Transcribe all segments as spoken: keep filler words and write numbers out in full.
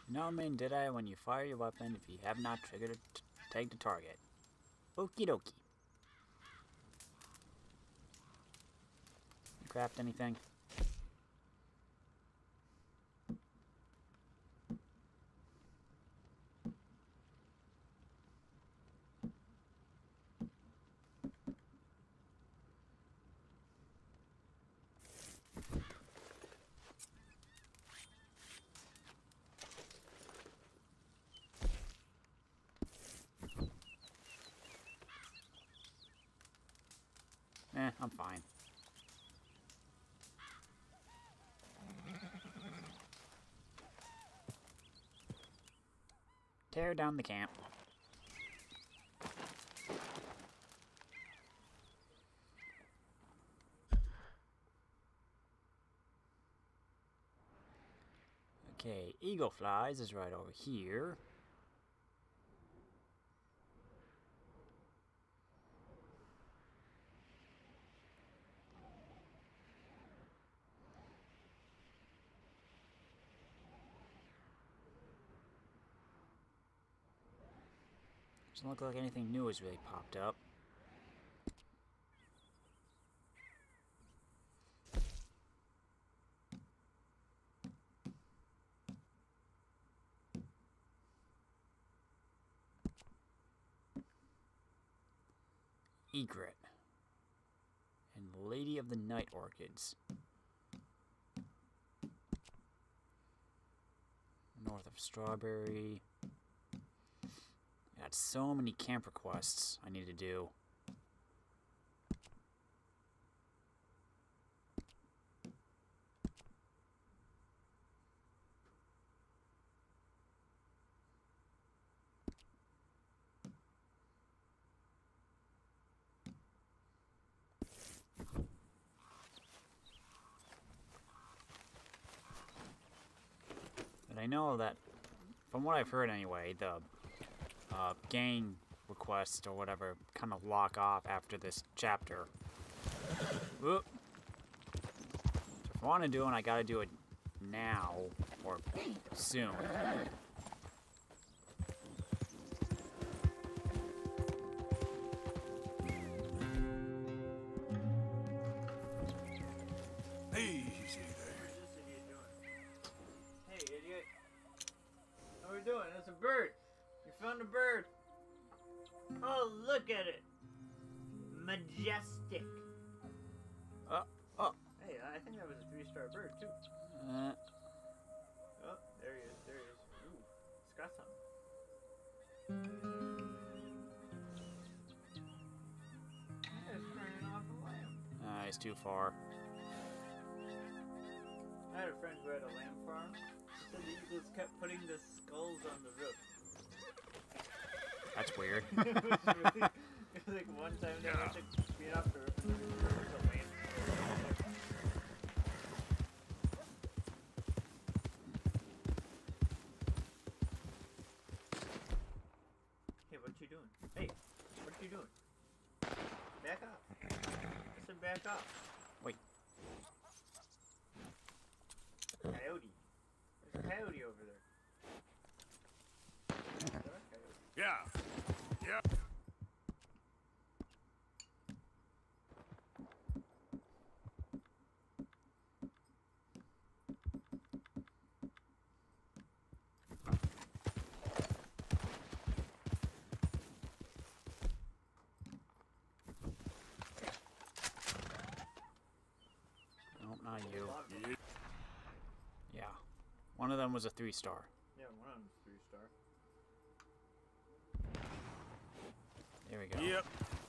No mean did I when you fire your weapon if you have not triggered it to take the target. Okie dokie. Craft anything? Eh, I'm fine. Tear down the camp. Okay, Eagle Flies is right over here. Doesn't look like anything new has really popped up. Egret and Lady of the Night Orchids. North of Strawberry. Got so many camp requests I need to do. But I know that, from what I've heard anyway, the uh, gang request or whatever kind of lock off after this chapter. Whoop. So if I want to do it, I gotta do it now or soon. Easy there. What's this idiot doing? Hey, idiot. How are we doing? It's a bird. You found a bird. Oh, look at it. Majestic. Uh, oh. Hey, I think that was a three-star bird, too. Uh, Oh, there he is. There he is. Ooh, it's got something. It's turning off a lamp. uh, it's too far. I had a friend who had a lamb farm. He said the eagles kept putting the skulls on the roof. That's weird. It was really, it was like one time they went to clean up the roof and there was a lamb skull. Hey, what you doing? Hey, what you doing? Back off. I said back off. Wait. Coyote. There's a coyote over there. Is that a coyote? Yeah. Yeah. Nope, not you. A lot of them. Yeah. One of them was a three star. Yeah, one of them's three star. There we go. Yep.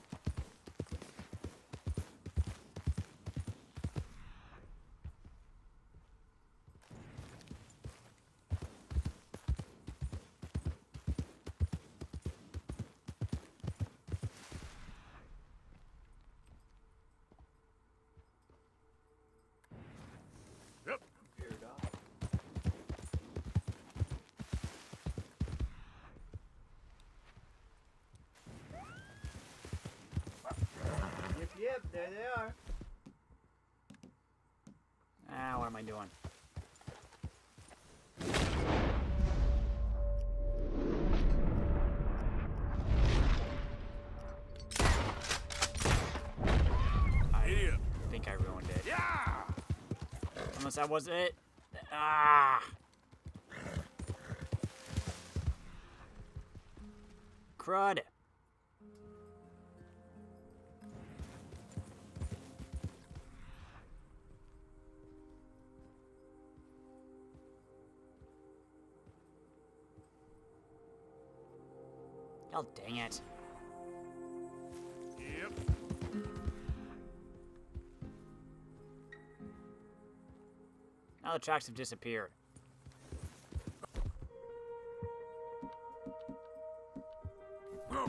Yep. Veered off. Yep, yep, there they are. Ah, what am I doing? Yeah! Unless that was it. Ah! Crud. Oh, dang it. Yep. Now the tracks have disappeared. Whoa.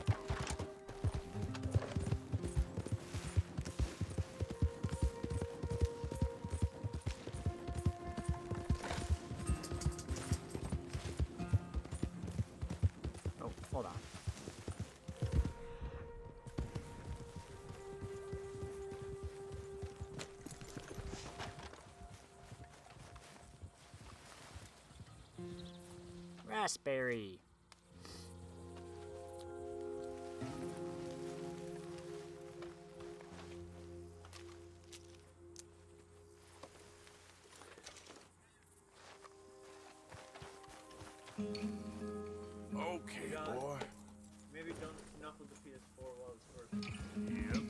Oh, hold on. Raspberry. Okay, boy. Maybe don't knuckle the P S four while it's working. Yep.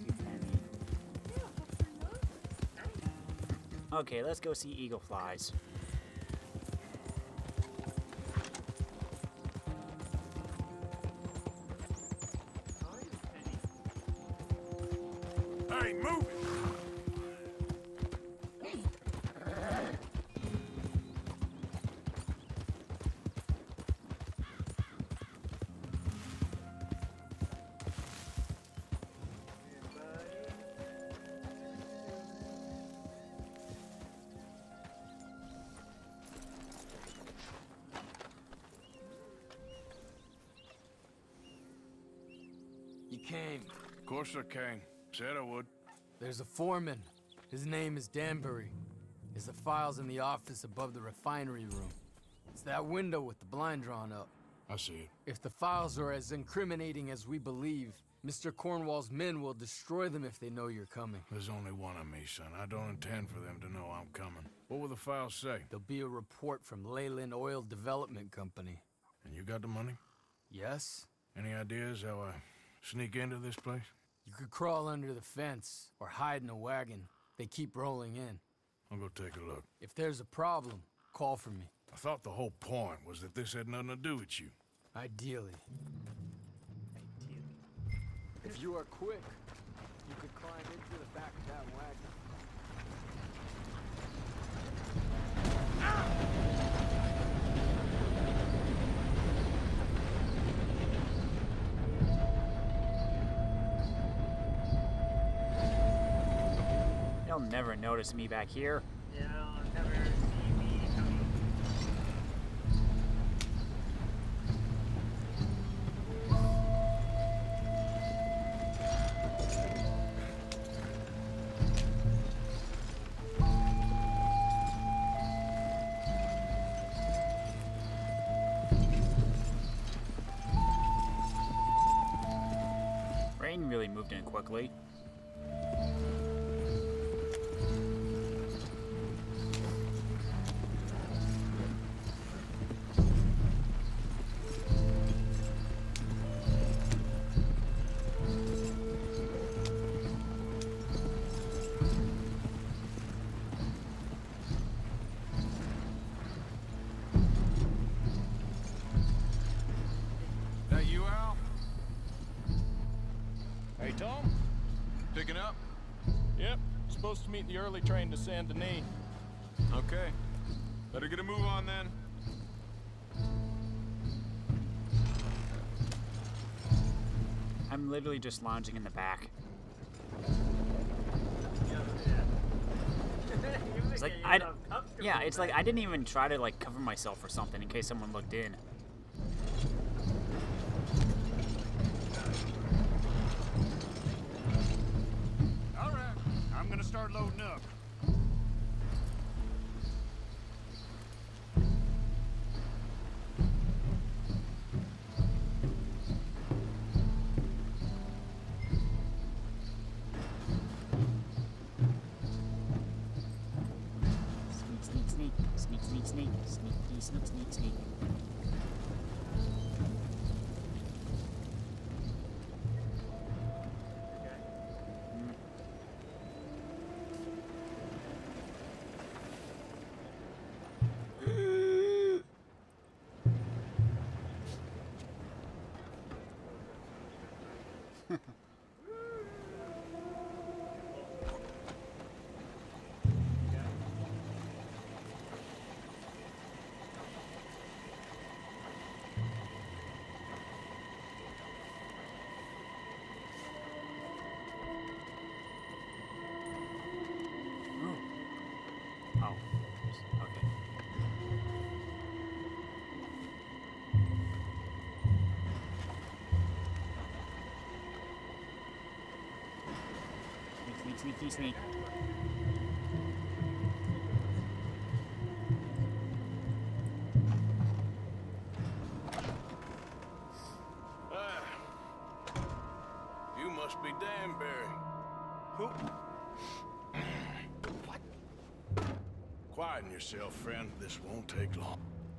Okay, let's go see eagle flies. Hey, move it! You came. Of course I came. Said I would. There's a foreman. His name is Danbury. There's the files in the office above the refinery room. It's that window with the blind drawn up. I see it. If the files are as incriminating as we believe, Mister Cornwall's men will destroy them if they know you're coming. There's only one of me, son. I don't intend for them to know I'm coming. What will the files say? There'll be a report from Leyland Oil Development Company. And you got the money? Yes? Any ideas how I sneak into this place? You could crawl under the fence or hide in a wagon. They keep rolling in. I'll go take a look. If there's a problem, call for me. I thought the whole point was that this had nothing to do with you. Ideally. If you are quick, you could climb into the back of that wagon. They'll never notice me back here. Yeah, I'll never see me coming. Rain really moved in quickly. That you, Al? Hey, Tom? Picking up? Yep, supposed to meet the early train to Saint Denis. Okay. Better get a move on then. I'm literally just lounging in the back. It's like I, yeah, it's like I didn't even try to like cover myself or something in case someone looked in. All right. I'm gonna start loading up. Sneak, sneak, sneak, sneak, sneak, sneak. Oh, okay. Sneak, sneak, sneak, sneak. Ah, you must be Danbury. Who? Quieten yourself, friend. This won't take long.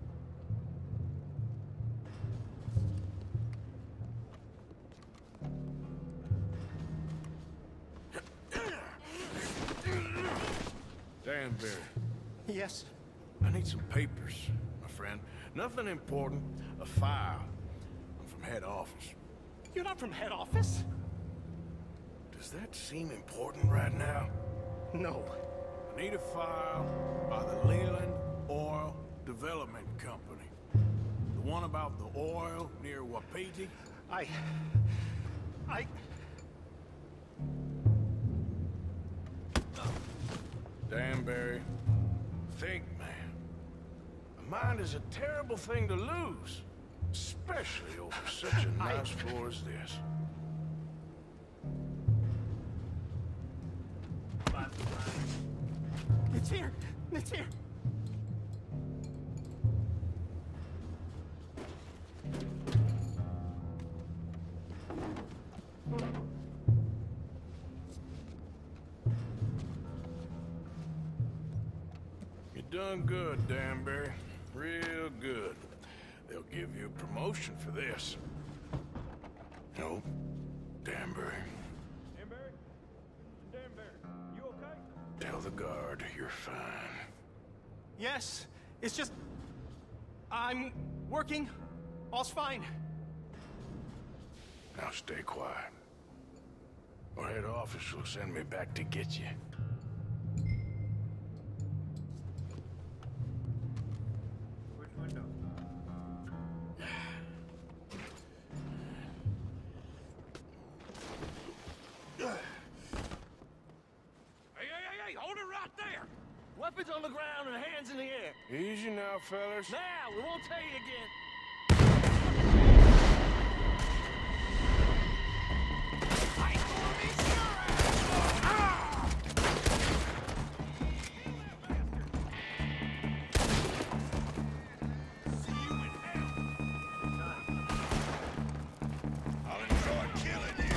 Danbury, Yes. I need some papers, my friend. Nothing important. A file. I'm from head office. You're not from head office? Does that seem important right now? No. I need a file by the Leland Oil Development Company. The one about the oil near Wapiti? I... I... Danbury, think, man. A mind is a terrible thing to lose, especially over such a nice floor as this. It's here. It's here. You done good, Danbury. Real good. They'll give you a promotion for this. No, Danbury. Danbury? Danbury, you okay? Tell the guard you're fine. Yes. It's just... I'm working. All's fine. Now stay quiet. Or head office will send me back to get you. Which window? Hey, hey, hey, hey! Hold it right there! Weapons on the ground and hands in the air. Easy now, fellas. Now, we won't tell you again. I ain't gonna be sure. Ah! See you in hell. I'll enjoy killing you.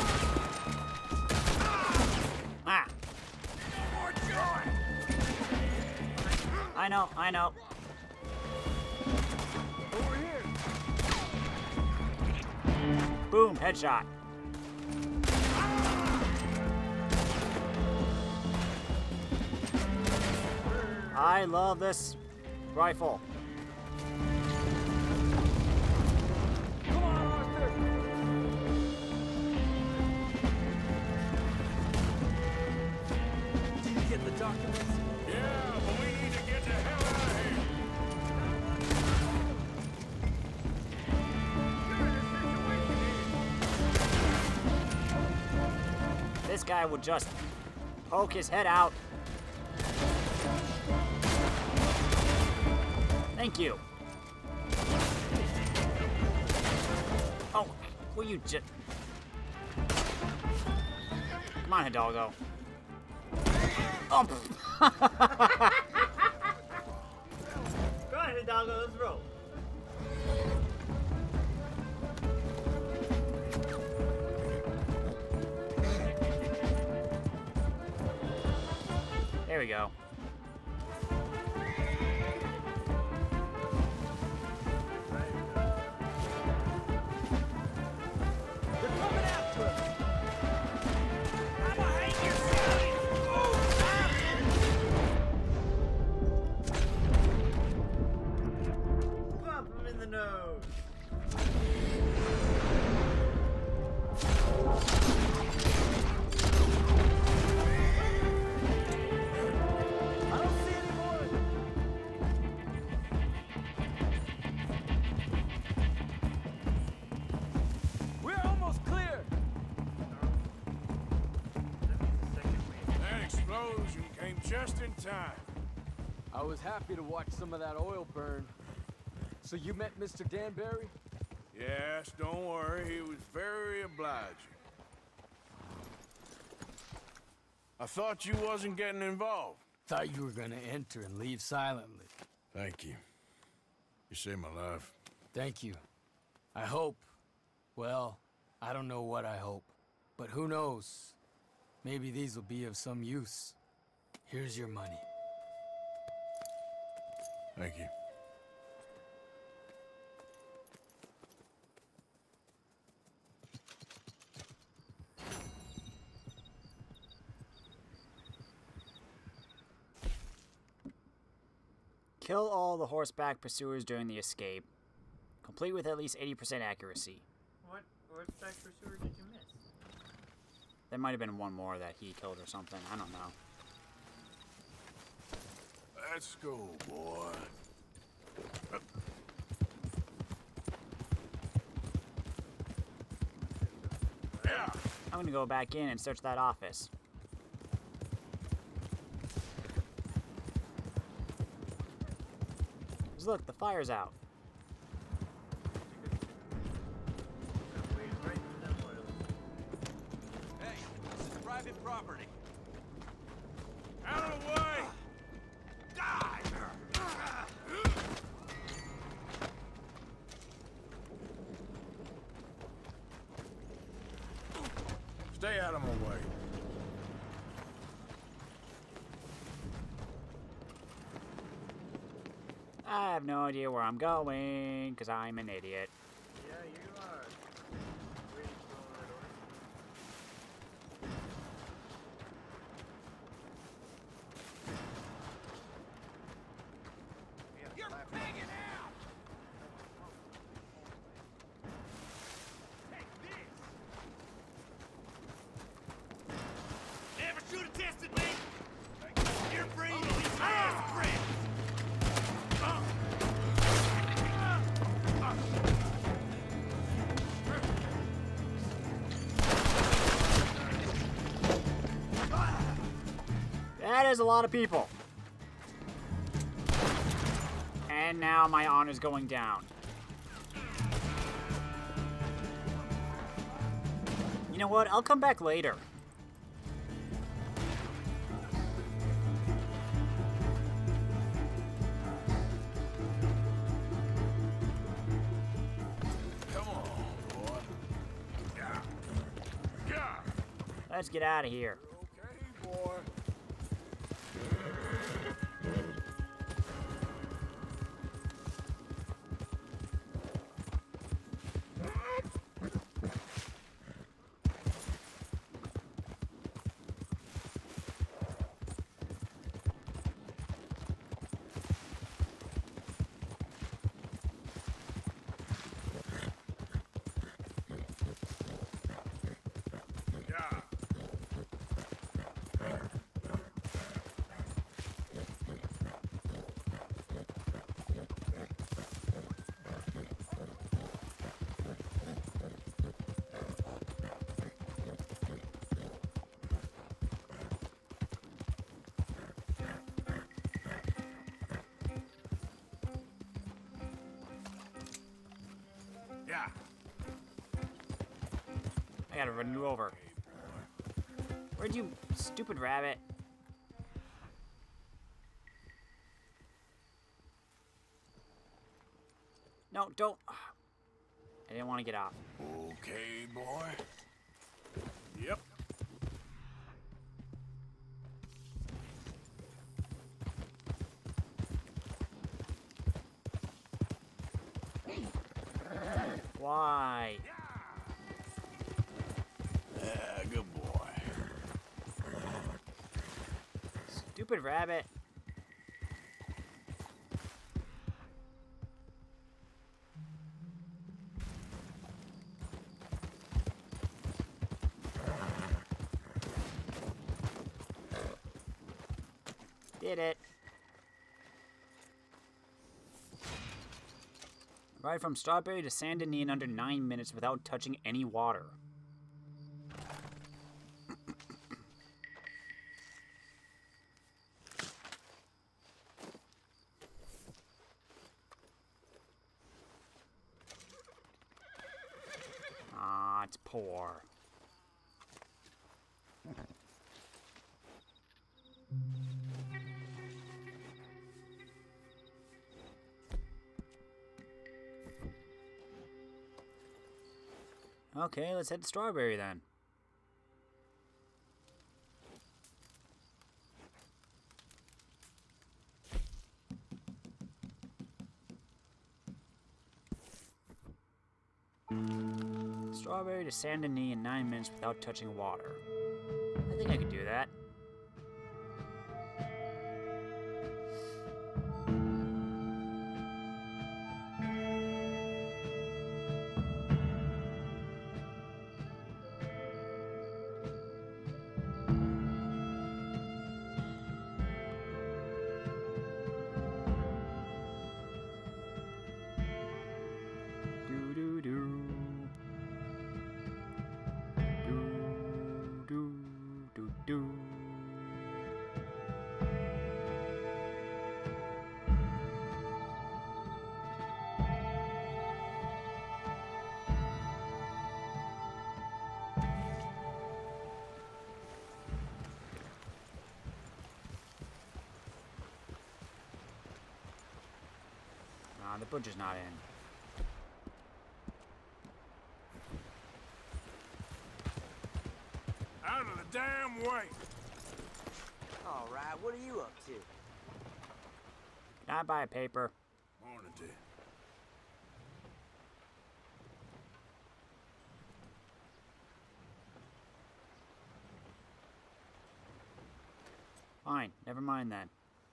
Ah! More joy. I know, I know. Over here. Boom, headshot. I love this rifle. Come on, Arthur. Did you get the documents? Yeah, but we need to get the hell out of here. This guy would just poke his head out. Thank you. Oh, will you just... Come on, Hidalgo. Oh, Go ahead, Hidalgo, let's roll. there we go. in time. I was happy to watch some of that oil burn. So you met Mister Danbury? Yes, don't worry. He was very obliging. I thought you wasn't getting involved. Thought you were gonna enter and leave silently. Thank you. You saved my life. Thank you. I hope. Well, I don't know what I hope. But who knows? Maybe these will be of some use. Here's your money. Thank you. Kill all the horseback pursuers during the escape. Complete with at least eighty percent accuracy. What horseback pursuer did you miss? There might have been one more that he killed or something. I don't know. Let's go, boy. Yeah. I'm gonna go back in and search that office. 'Cause look, the fire's out. Hey, this is private property. Out of the way! Die! Stay out of my way. I have no idea where I'm going, because I'm an idiot. Yeah, you are. Waiting for all that order. You're pigging out! Take this! Never should have tested me! You're free to leave your ass friends! That is a lot of people. And now my honor's going down. You know what? I'll come back later. Come on, boy. Yeah. Yeah. Let's get out of here. Okay, boy. Yeah. Yeah. I gotta run you over. Where'd you, stupid rabbit? No, don't. I didn't want to get off. Okay, boy. Yep. Why? Yeah, good boy. Stupid rabbit. Did it. Ride from Strawberry to Saint Denis in under nine minutes without touching any water. poor. Okay, let's head to Strawberry then. Strawberry to Saint Denis in nine minutes without touching water. I think I could do that. Do do do. Do do do do. Nah, the butcher's not in. Out of the damn way! All right, what are you up to? Can I buy a paper? Morning to you. Fine, never mind then.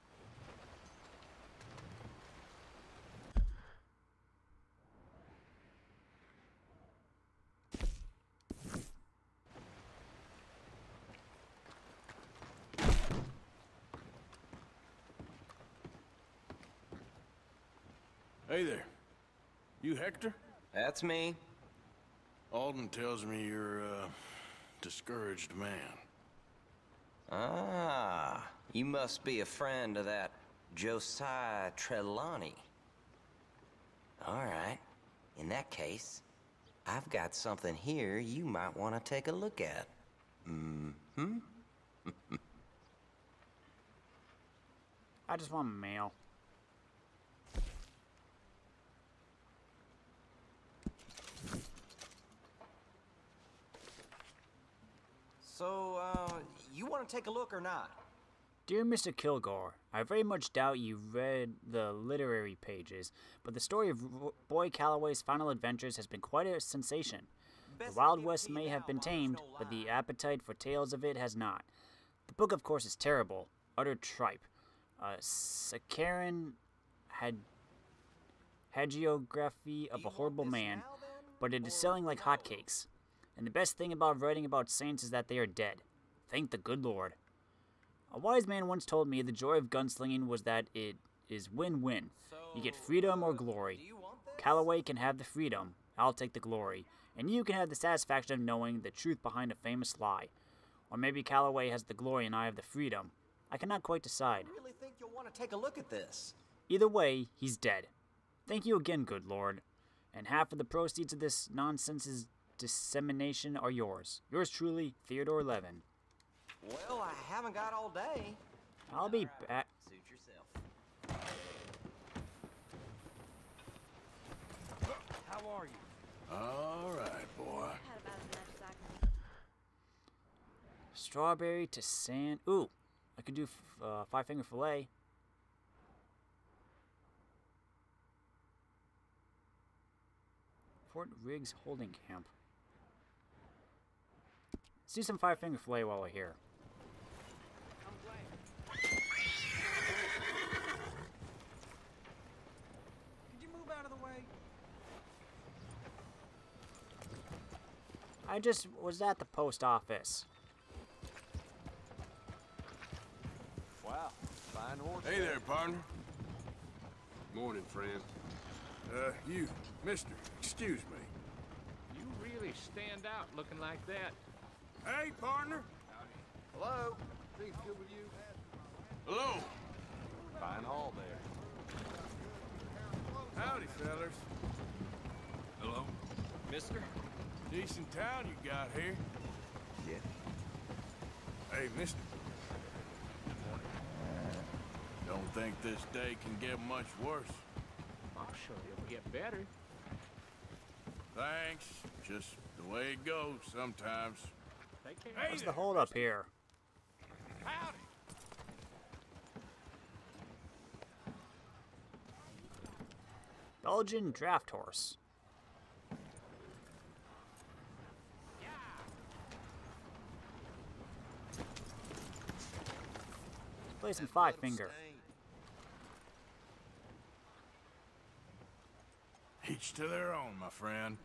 Hey there. You Hector? That's me. Alden tells me you're a discouraged man. Ah, you must be a friend of that Josiah Trelawney. All right. In that case, I've got something here you might want to take a look at. Mm-hmm. I just want mail. So, uh, you want to take a look or not? Dear Mister Kilgore, I very much doubt you've read the literary pages, but the story of Ro- Boy Calloway's final adventures has been quite a sensation. The Wild West may have been tamed, but the appetite for tales of it has not. The book, of course, is terrible, utter tripe. A saccharine had hagiography of a horrible man, but it is selling like hotcakes. And the best thing about writing about saints is that they are dead. Thank the good Lord. A wise man once told me the joy of gunslinging was that it is win-win. You get freedom or glory. Calloway can have the freedom, I'll take the glory, and you can have the satisfaction of knowing the truth behind a famous lie. Or maybe Calloway has the glory and I have the freedom. I cannot quite decide. I really think you'll want to take a look at this. Either way, he's dead. Thank you again, good Lord. And half of the proceeds of this nonsense's dissemination are yours. Yours truly, Theodore Levin. Well, I haven't got all day. I'll be back. Suit yourself. How are you? All right, boy. Had about as much as I can. Strawberry to sand. Ooh, I could do f- uh, five finger fillet. Fort Riggs Holding Camp. Let's do some five finger fillet while we're here. Could you move out of the way? I just was at the post office. Wow, fine horse. Hey there, partner. Morning, friend. Uh, you, mister, excuse me. You really stand out looking like that. Hey, partner. Hello? Things good with you? Hello. Fine haul there. Howdy, fellers. Hello? Mister? Decent town you got here. Yeah. Hey, mister. Don't think this day can get much worse. I'm sure it'll get better. Thanks. Just the way it goes sometimes. Take care. Hey What's the there, hold up here? howdy. Belgian draft horse. Play some five finger. Each to their own, my friend.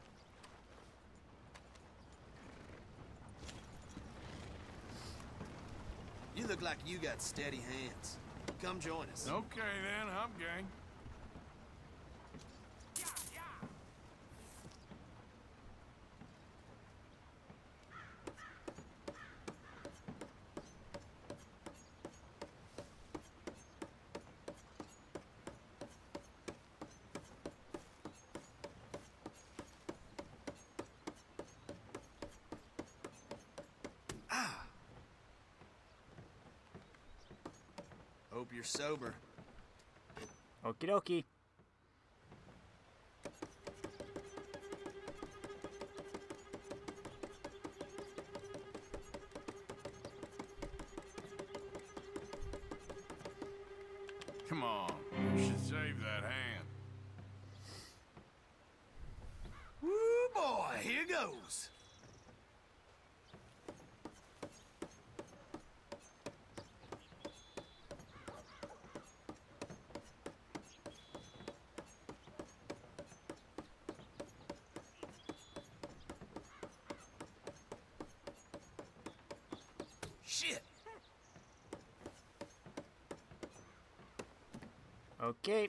You look like you got steady hands. Come join us. Okay then, I'm gang. Hope you're sober. Okie dokie. Come on, you should save that hand. Woo boy, here goes. Shit. Okay.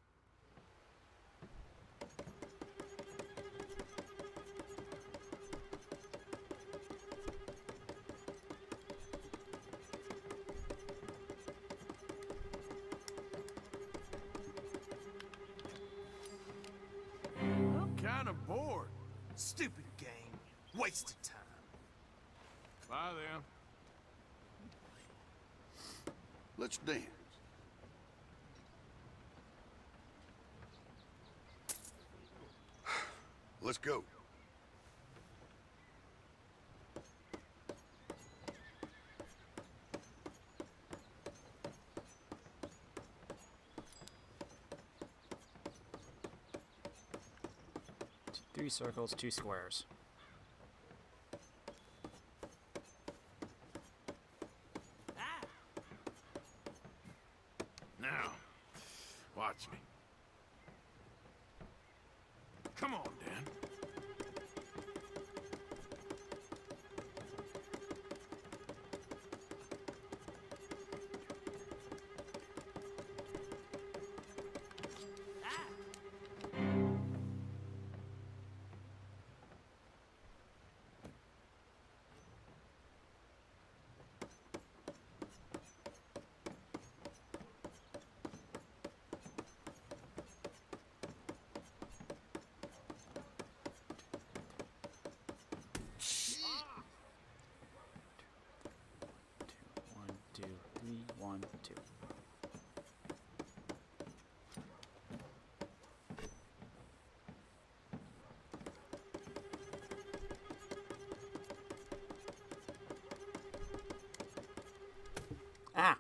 I'm kind of bored. Stupid game. Wasted time. Bye then. Let's dance. Let's go. Three circles, two squares. Now, watch me. Come on, Dan. One, two, three, one, two. Ah!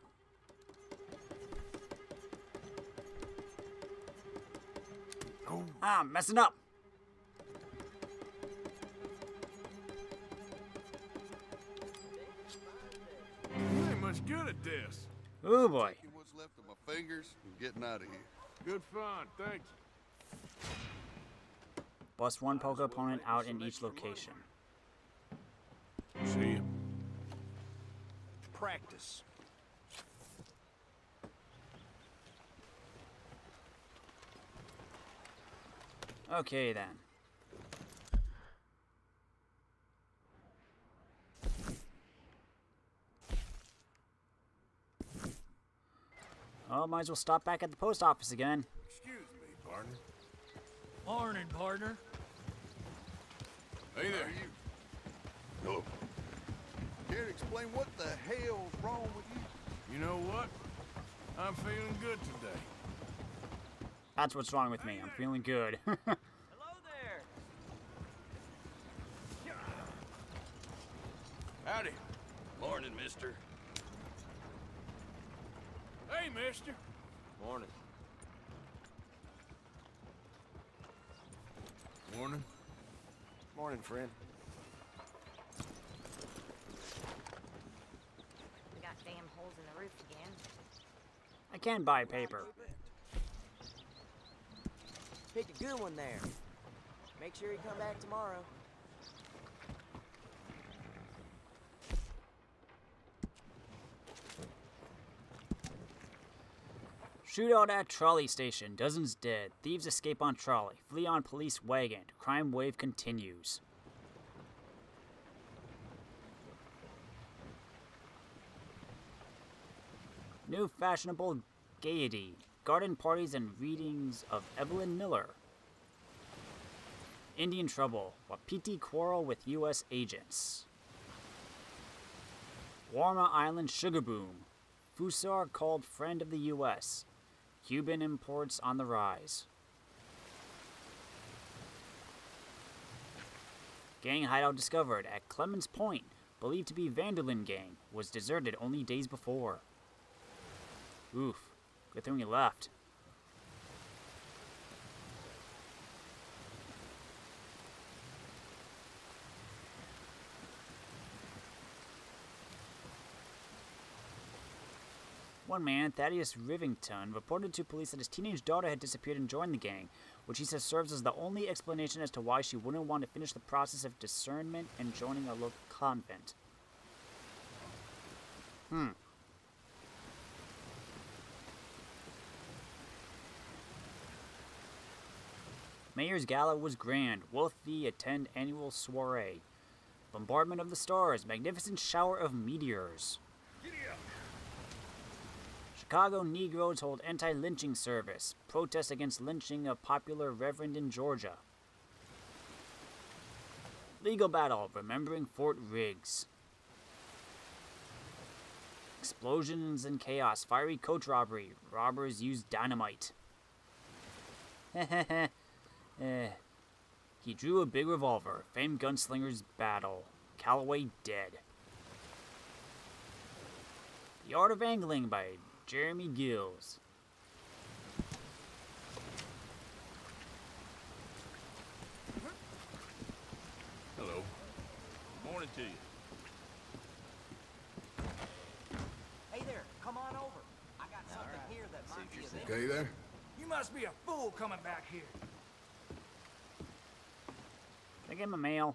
Oh, Ah, I'm messing up! you ain't much good at this. Oh boy. Taking what's left of my fingers and getting out of here. Good fun, thanks. Bust one poker opponent out in each location. See ya. Practice. Okay then. Oh, might as well stop back at the post office again. Excuse me, partner. Morning, partner. Hey there. How are you? Hello. Care to explain what the hell's wrong with you? You know what? I'm feeling good today. That's what's wrong with me. I'm feeling good. Hello there. Howdy. Morning, mister. Hey, mister. Morning. Morning. Morning, friend. We got damn holes in the roof again. I can buy paper. Picked a good one there. Make sure you come back tomorrow. Shootout at trolley station. Dozens dead. Thieves escape on trolley. Flee on police wagon. Crime wave continues. New fashionable gaiety. Garden parties and readings of Evelyn Miller. Indian trouble. Wapiti quarrel with U S agents. Warma Island sugar boom. Fusar called friend of the U S Cuban imports on the rise. Gang hideout discovered at Clemens Point, believed to be Vanderlyn gang, was deserted only days before. Oof, good thing we left. One man, Thaddeus Rivington, reported to police that his teenage daughter had disappeared and joined the gang, which he says serves as the only explanation as to why she wouldn't want to finish the process of discernment and joining a local convent. Hmm. Mayor's gala was grand. Wealthy attend annual soiree. Bombardment of the stars. Magnificent shower of meteors. Chicago Negroes hold anti-lynching service. Protest against lynching of popular reverend in Georgia. Legal battle. Remembering Fort Riggs. Explosions and chaos. Fiery coach robbery. Robbers use dynamite. Heh Eh. He drew a big revolver. Famed gunslingers battle. Calloway dead. The Art of Angling by Jeremy Gills. Hello. Morning to you. Hey there, come on over. I got something here that might be of interest. Okay there? You must be a fool coming back here. Can I get him a mail?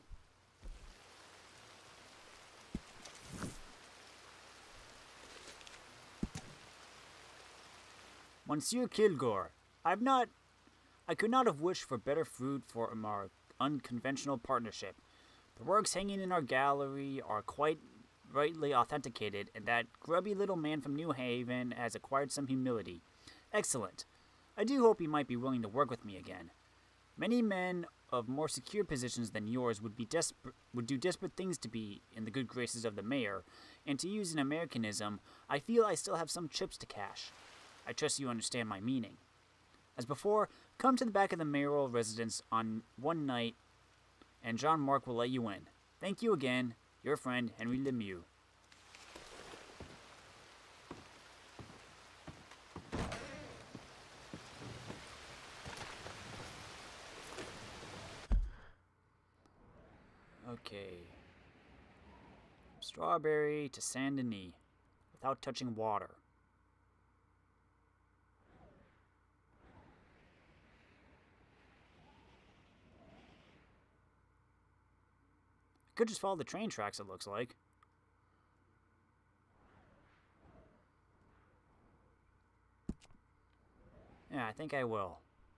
Monsieur Kilgore, I've not... I could not have wished for better fruit for our unconventional partnership. The works hanging in our gallery are quite rightly authenticated, and that grubby little man from New Haven has acquired some humility. Excellent. I do hope he might be willing to work with me again. Many men of more secure positions than yours would be desperate, would do desperate things to be in the good graces of the mayor, and to use an Americanism, I feel I still have some chips to cash. I trust you understand my meaning. As before, come to the back of the mayoral residence on one night, and John Mark will let you in. Thank you again, your friend, Henry Lemieux. Okay. Strawberry to Saint Denis, without touching water. Could just follow the train tracks, it looks like. Yeah, I think I will.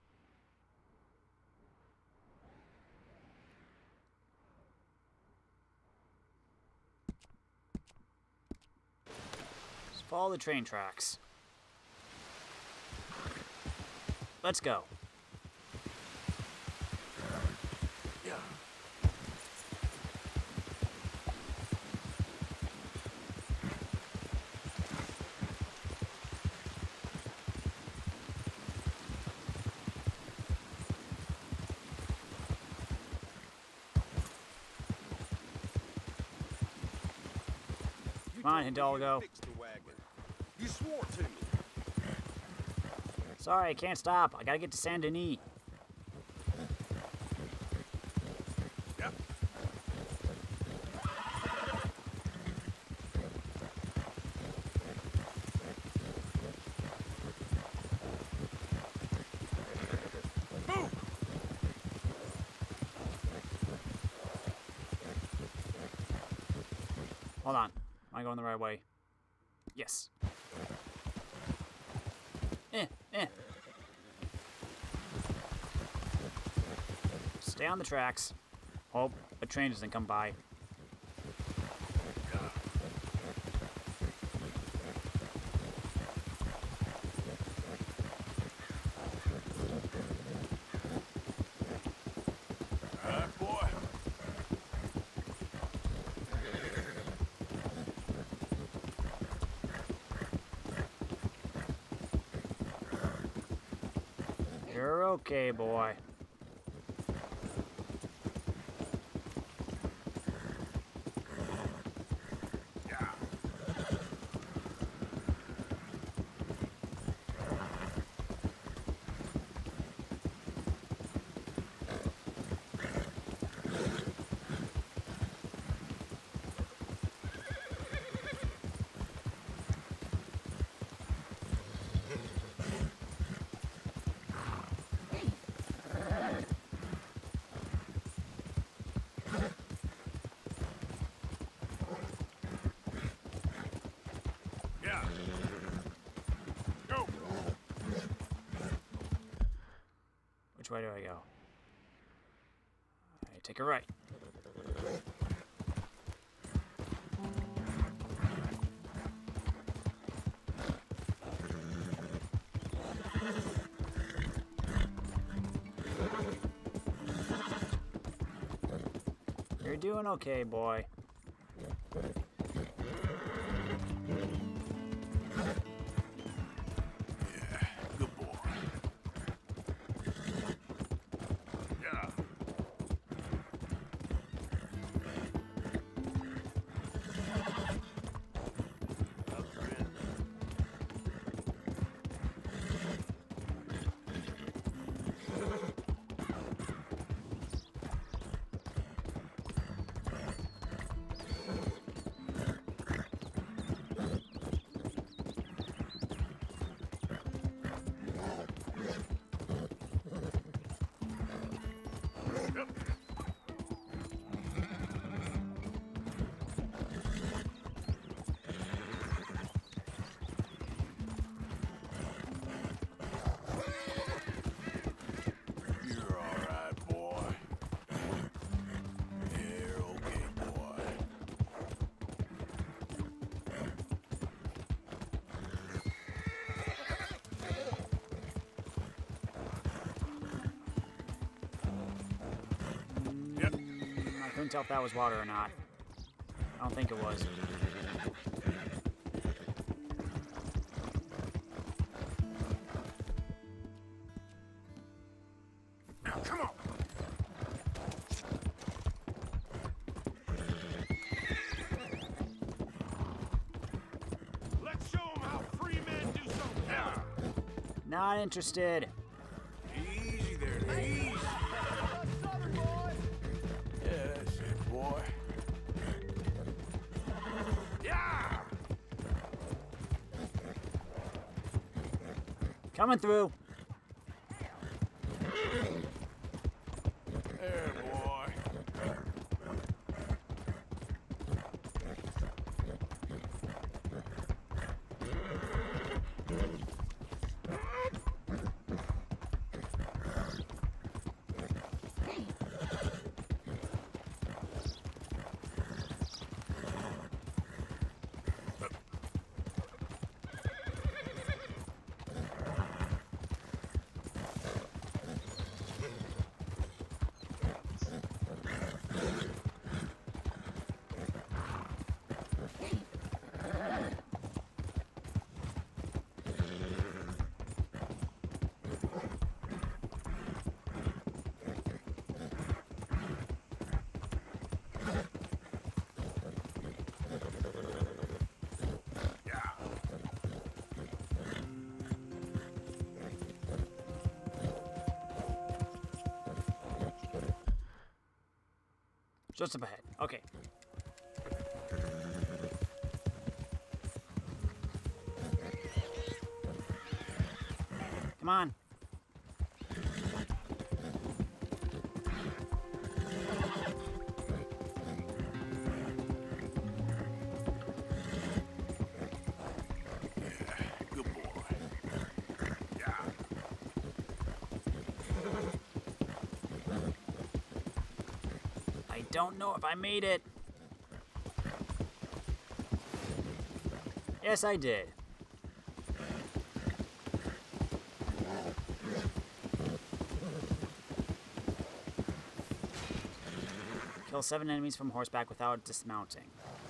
Just follow the train tracks. Let's go. Come on, Hidalgo. Fix the wagon. You swore to me. Sorry, I can't stop. I gotta get to Saint Denis. Yep. Move! Hold on. Am I going the right way? Yes. Eh, eh. Stay on the tracks. Hope a train doesn't come by. All right, boy. You're okay, boy. Yeah. Go. Which way do I go? I take a right. You're doing okay, boy. Yeah, good boy. Yeah. You're all right, boy. You're okay, boy. Yep. I couldn't tell if that was water or not. I don't think it was. Now, come on. Let's show them how free men do something. Yeah. Not interested. Easy there, easy. Yeah, that's it, boy. Yeah. Coming through. There, boy. Just up ahead. Okay. Come on. Good boy. Yeah. I don't know if I made it. Yes, I did. Kill seven enemies from horseback without dismounting.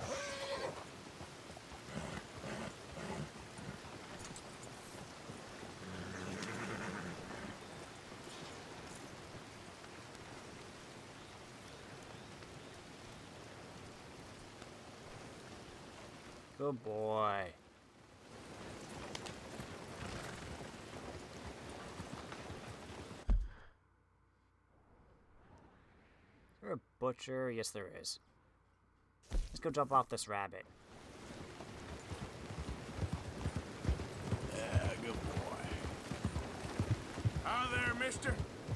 Good boy. Is there a butcher? Yes, there is. Let's go drop off this rabbit. Yeah, good boy. Hi there, mister.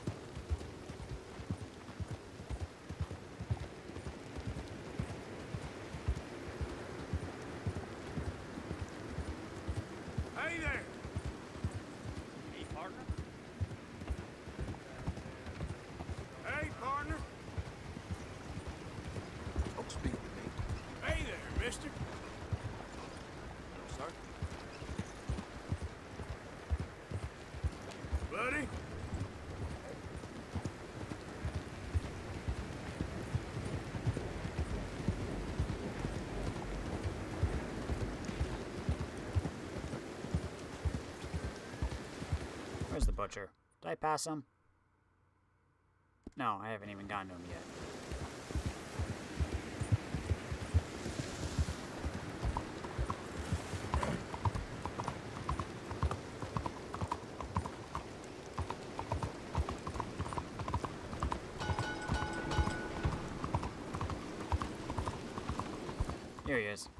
Hey there. Hey, partner. Hey, partner. Don't speak to me. Hey there, mister. Sir? Buddy. Where's the butcher? Did I pass him? No, I haven't even gotten to him yet. Here he is.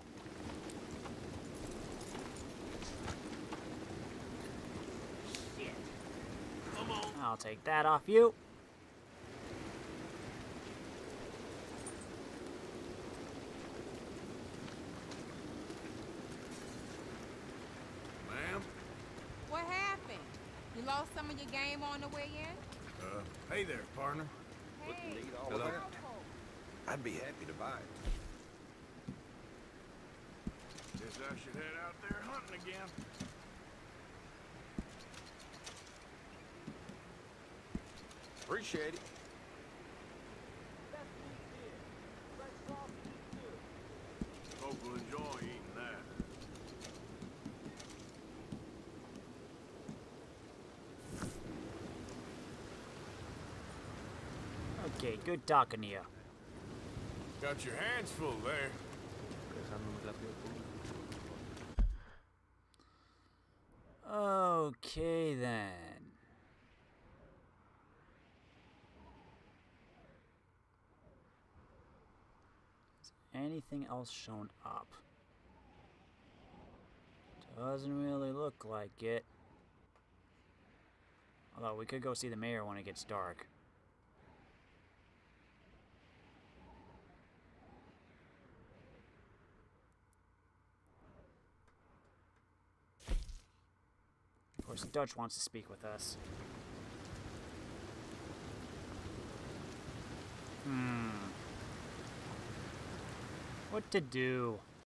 I'll take that off you. Ma'am. What happened? You lost some of your game on the way in? Uh, hey there, partner. Hey, Need all Hello. of that? I'd be happy to buy it. Guess I should head out there hunting again. Appreciate it. Hope will enjoy eating that. Okay, good talking to you. Got your hands full there. Okay then. Is anything else shown up? Doesn't really look like it. Although we could go see the mayor when it gets dark. Of course, Dutch wants to speak with us. Hmm. What to do?